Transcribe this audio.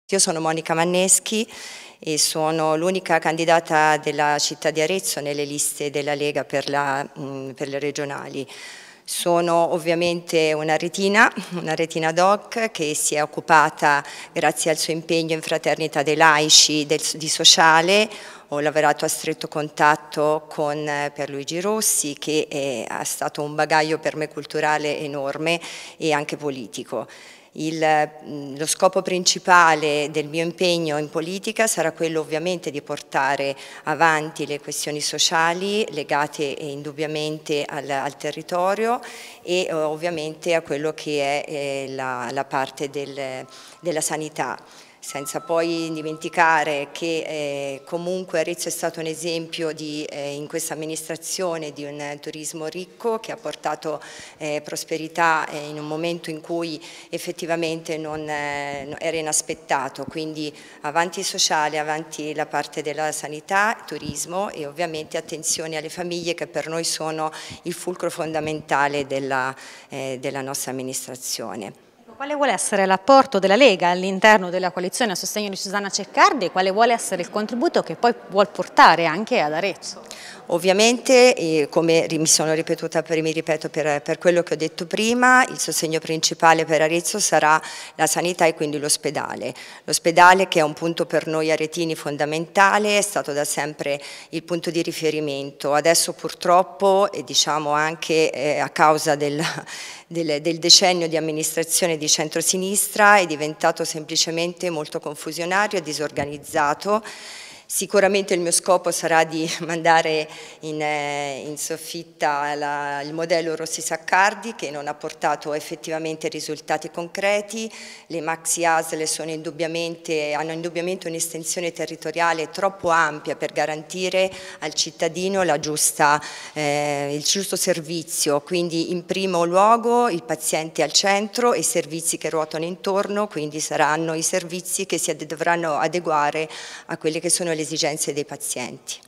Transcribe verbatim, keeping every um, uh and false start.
Io sono Monica Manneschi e sono l'unica candidata della città di Arezzo nelle liste della Lega per, la, mh, per le regionali. Sono ovviamente una retina, una retina doc che si è occupata, grazie al suo impegno in Fraternità dei Laici, del, di sociale. Ho lavorato a stretto contatto con Pierluigi Rossi, che è, ha stato un bagaglio per me culturale enorme e anche politico. Il, lo scopo principale del mio impegno in politica sarà quello ovviamente di portare avanti le questioni sociali legate indubbiamente al, al territorio e eh, ovviamente a quello che è eh, la, la parte del, della sanità. Senza poi dimenticare che eh, comunque Arezzo è stato un esempio di, eh, in questa amministrazione di un turismo ricco che ha portato eh, prosperità eh, in un momento in cui effettivamente non eh, era inaspettato, quindi avanti il sociale, avanti la parte della sanità, turismo e ovviamente attenzione alle famiglie che per noi sono il fulcro fondamentale della, eh, della nostra amministrazione. Quale vuole essere l'apporto della Lega all'interno della coalizione a sostegno di Susanna Ceccardi e quale vuole essere il contributo che poi vuol portare anche ad Arezzo? Ovviamente, eh, come mi sono ripetuta, per, mi ripeto per, per quello che ho detto prima, il sostegno principale per Arezzo sarà la sanità e quindi l'ospedale. L'ospedale che è un punto per noi aretini fondamentale, è stato da sempre il punto di riferimento. Adesso purtroppo, e diciamo anche eh, a causa del, del, del decennio di amministrazione di centrosinistra, è diventato semplicemente molto confusionario e disorganizzato. Sicuramente il mio scopo sarà di mandare in, eh, in soffitta la, il modello Rossi-Saccardi che non ha portato effettivamente risultati concreti. Le maxi A S L sono indubbiamente, hanno indubbiamente un'estensione territoriale troppo ampia per garantire al cittadino la giusta, eh, il giusto servizio, quindi in primo luogo il paziente al centro e i servizi che ruotano intorno, quindi saranno i servizi che si dovranno adeguare a quelle che sono le esigenze dei pazienti.